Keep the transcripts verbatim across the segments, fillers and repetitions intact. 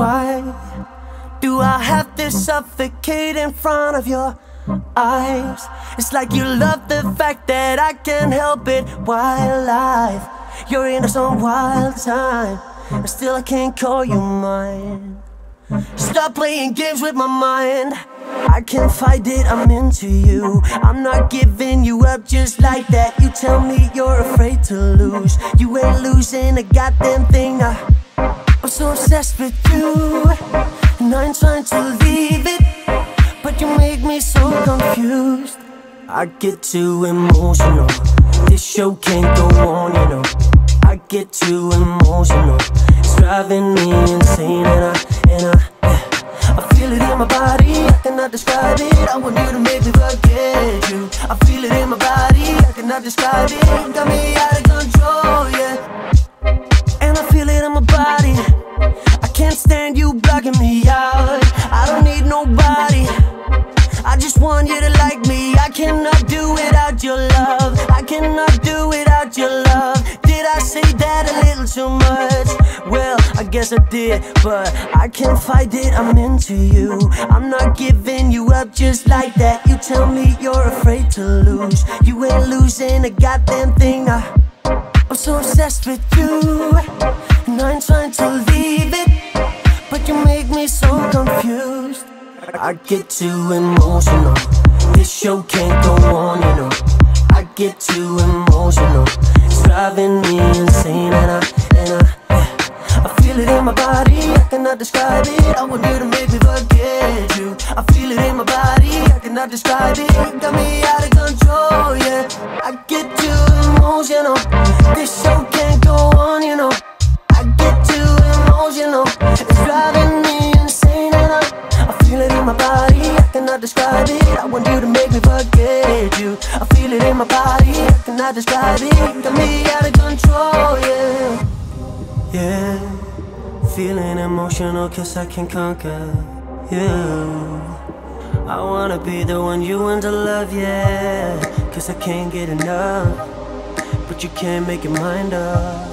Why do I have to suffocate in front of your eyes? It's like you love the fact that I can't help it. Wildlife, you're into some wild time, and still I can't call you mine. Stop playing games with my mind. I can't fight it, I'm into you. I'm not giving you up just like that. You tell me you're afraid to lose. You ain't losing a goddamn thing now. I'm so obsessed with you, and I ain't trying to leave it, but you make me so confused. I get too emotional. This show can't go on, you know. I get too emotional. It's driving me insane, and I, and I, yeah. I feel it in my body, I cannot describe it. I want you to make me forget you. I feel it in my body, I cannot describe it. Got me out of control, yeah. And I feel it in my body. I can't stand you blocking me out. I don't need nobody. I just want you to like me. I cannot do without your love. I cannot do without your love. Did I say that a little too much? Well, I guess I did, but I can't fight it, I'm into you. I'm not giving you up just like that. You tell me you're afraid to lose. You ain't losing a goddamn thing now. I'm so obsessed with you, and I ain't trying to leave it, but you make me so confused. I get too emotional. This show can't go on, you know. I get too emotional. It's driving me insane, and I, and I, yeah. I feel it in my body, I cannot describe it. I want you to make me forget you. I feel it in my body, I cannot describe it. Got me out of control, yeah. I get too emotional. This show can't go on, you know. I get too emotional. It's driving me insane, and I, I feel it in my body, I cannot describe it. I want you to make me forget you. I feel it in my body, I cannot describe it. Got me out of control, yeah. Yeah, feeling emotional cause I can conquer you. I wanna be the one you want to love, yeah. Cause I can't get enough, but you can't make your mind up.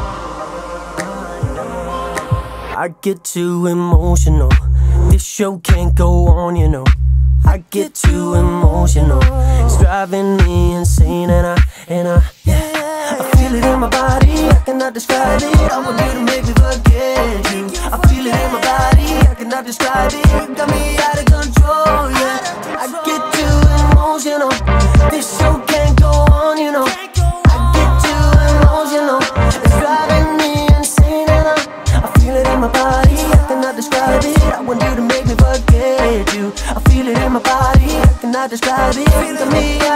I get too emotional. This show can't go on, you know. I get too emotional. It's driving me insane, and I, and I, yeah. I feel it in my body, I cannot describe it. I want you to make me forget you. I feel it in my body, I cannot describe it. Got me out of control, yeah. I get too emotional. This show can't go on, you know. I get too emotional. It's driving me insane, and I, I feel it in my body, I cannot describe it. I want you to make me forget you. I feel it in my body, I cannot describe it. Got me